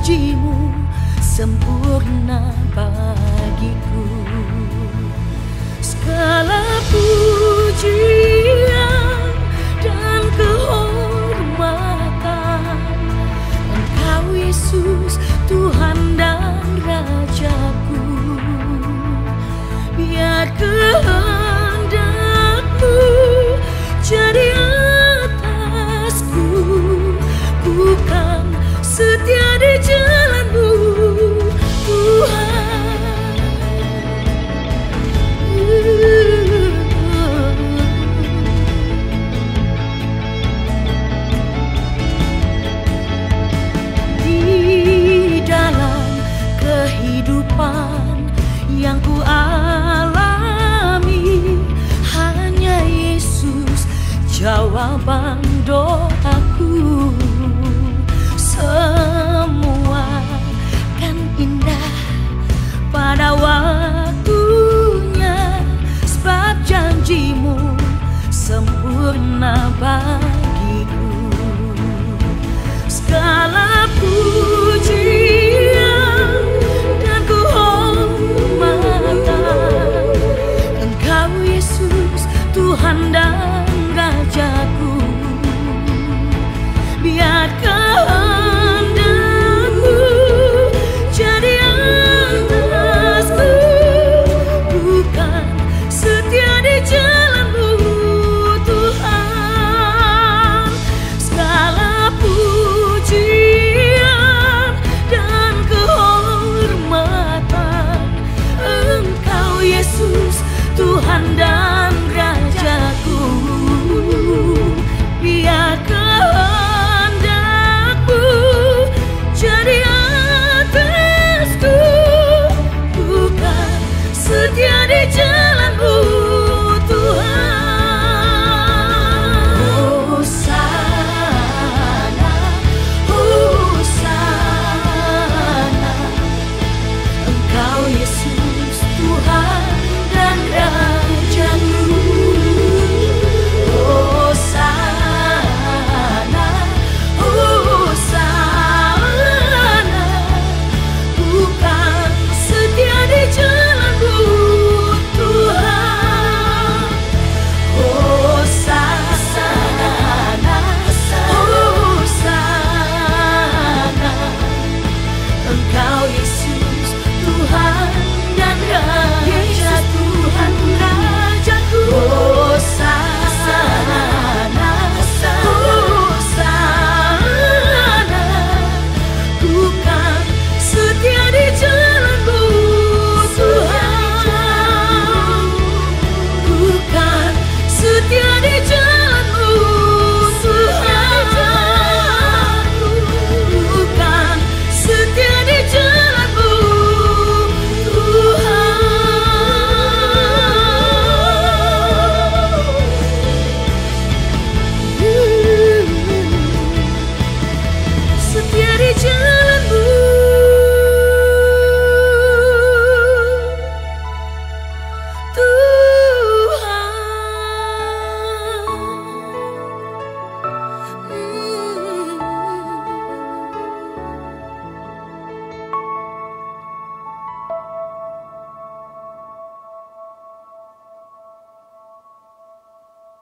janjimu sempurna bagiku. Segala pujian dan kehormatan Engkau Yesus, Tuhan dan Rajaku. Biar kehendak-Mu jadi atasku, bukan setia di jalan-Mu, Tuhan. Di dalam kehidupan yang ku alami, hanya Yesus jawaban doaku. Semua kan indah pada waktunya, sebab janjimu sempurna bagiku. Segala pujian dan kehormatan Engkau Yesus, Tuhan dan Rajaku. Biar kehendak-Mu jadi atasku, bukan setia di jalan-Mu, Tuhan. Segala pujian dan kehormatan Engkau Yesus, Tuhan dan